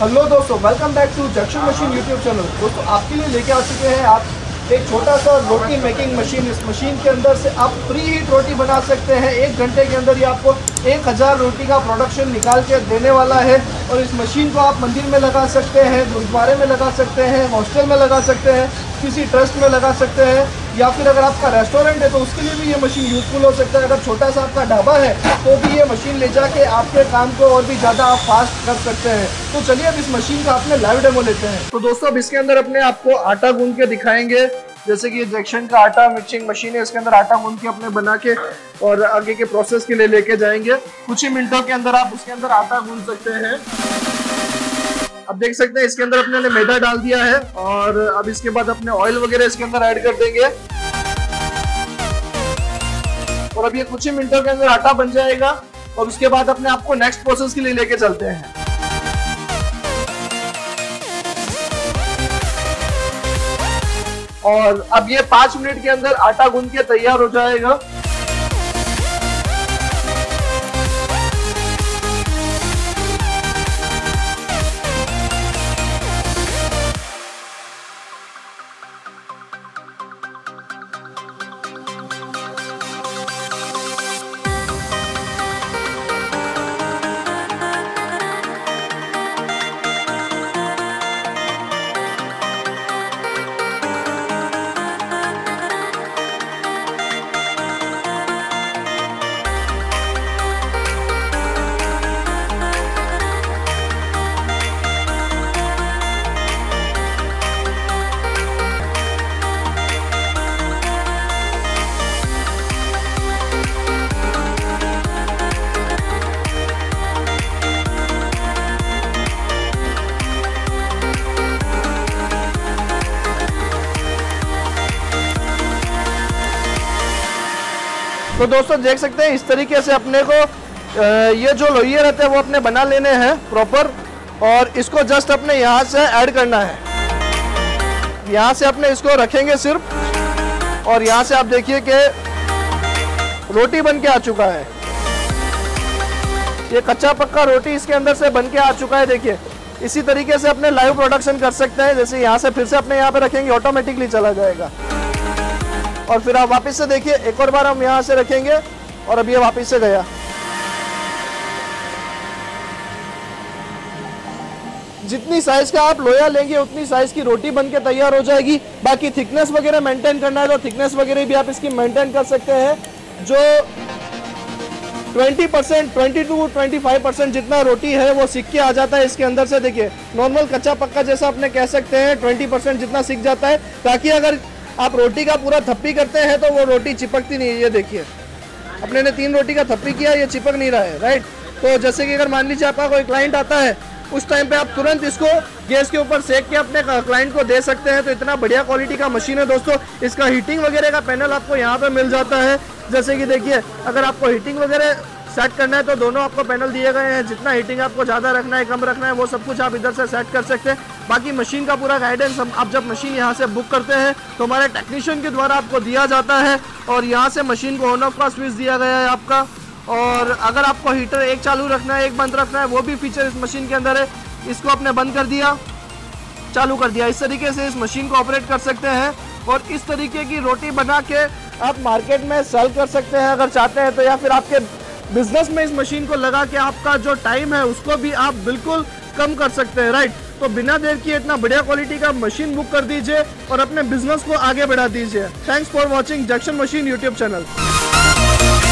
Hello दोस्तों, welcome back to Junction Machine YouTube channel. दोस्तों आपके लिए लेके आ चुके हैं आप एक छोटा सा रोटी मेकिंग मशीन। इस मशीन के अंदर से आप प्री हीट रोटी बना सकते हैं। 1 घंटे के अंदर ही आपको 1000 रोटी का प्रोडक्शन निकाल के देने वाला है। और इस मशीन को आप मंदिर में लगा सकते हैं, गुरुद्वारे में लगा सकते हैं, हॉस्टल में लगा सकते हैं, किसी ट्रस्ट में लगा सकते हैं, या फिर अगर आपका रेस्टोरेंट है तो उसके लिए भी ये मशीन यूज़फुल हो सकता है। अगर छोटा सा आपका ढाबा है तो भी ये मशीन ले जाके आपके काम को और भी ज़्यादा आप फास्ट कर सकते हैं। तो चलिए अब इस मशीन का अपने लाइव डेमो लेते हैं। तो दोस्तों अब इसके अंदर अपने आपको आटा गूंद के दिखाएंगे। जैसे कि जंक्शन का आटा मिक्सिंग मशीन है, इसके अंदर आटा गूंद के अपने बना के और आगे के प्रोसेस के लिए लेके जाएंगे। कुछ ही मिनटों के अंदर आप उसके अंदर आटा गूंद सकते हैं। अब देख सकते हैं इसके अंदर अपने ने मैदा डाल दिया है और अब इसके बाद अपने ऑयल वगैरह इसके अंदर ऐड कर देंगे और अब ये कुछ ही मिनटों के अंदर आटा बन जाएगा। और उसके बाद अपने आपको नेक्स्ट प्रोसेस के लिए लेके चलते हैं। और अब ये 5 मिनट के अंदर आटा गूंद के तैयार हो जाएगा। तो दोस्तों देख सकते हैं इस तरीके से अपने को ये जो लोहिए रहते हैं वो अपने बना लेने हैं प्रॉपर। और इसको जस्ट अपने यहाँ से ऐड करना है। यहाँ से अपने इसको रखेंगे सिर्फ और यहाँ से आप देखिए कि रोटी बन के आ चुका है। ये कच्चा पक्का रोटी इसके अंदर से बन के आ चुका है। देखिए इसी तरीके से अपने लाइव प्रोडक्शन कर सकते हैं। जैसे यहाँ से फिर से अपने यहाँ पे रखेंगे ऑटोमेटिकली चला जाएगा। और फिर आप वापस से देखिए एक और बार हम यहाँ से रखेंगे और अब ये वापस से गया। जितनी साइज का आप लोया लेंगे उतनी साइज की रोटी बनके तैयार हो जाएगी। बाकी थिकनेस वगैरह मेंटेन करना है तो थिकनेस वगैरह भी आप इसकी मेंटेन कर सकते हैं। जो 20% 22 to 25% जितना रोटी है वो सीख के आ जाता है इसके अंदर से। देखिए नॉर्मल कच्चा पक्का जैसा अपने कह सकते हैं 20% जितना सीख जाता है, ताकि अगर आप रोटी का पूरा थप्पी करते हैं तो वो रोटी चिपकती नहीं है। ये देखिए अपने ने 3 रोटी का थप्पी किया, ये चिपक नहीं रहा है, राइट। तो जैसे कि अगर मान लीजिए आपका कोई क्लाइंट आता है उस टाइम पे आप तुरंत इसको गैस के ऊपर सेक के अपने क्लाइंट को दे सकते हैं। तो इतना बढ़िया क्वालिटी का मशीन है दोस्तों। इसका हीटिंग वगैरह का पैनल आपको यहाँ पे मिल जाता है। जैसे कि देखिए अगर आपको हीटिंग वगैरह सेट करना है तो दोनों आपको पैनल दिए गए हैं। जितना हीटिंग आपको ज़्यादा रखना है कम रखना है वो सब कुछ आप इधर से सेट कर सकते हैं। बाकी मशीन का पूरा गाइडेंस आप जब मशीन यहाँ से बुक करते हैं तो हमारे टेक्नीशियन के द्वारा आपको दिया जाता है। और यहाँ से मशीन को ऑन ऑफ का स्विच दिया गया है आपका। और अगर आपको हीटर एक चालू रखना है एक बंद रखना है वो भी फीचर इस मशीन के अंदर है। इसको आपने बंद कर दिया, चालू कर दिया, इस तरीके से इस मशीन को ऑपरेट कर सकते हैं। और इस तरीके की रोटी बना के आप मार्केट में सेल कर सकते हैं अगर चाहते हैं तो, या फिर आपके बिजनेस में इस मशीन को लगा के आपका जो टाइम है उसको भी आप बिल्कुल कम कर सकते हैं, राइट। तो बिना देर किए इतना बढ़िया क्वालिटी का मशीन बुक कर दीजिए और अपने बिजनेस को आगे बढ़ा दीजिए। Thanks for watching Junction Machine YouTube channel.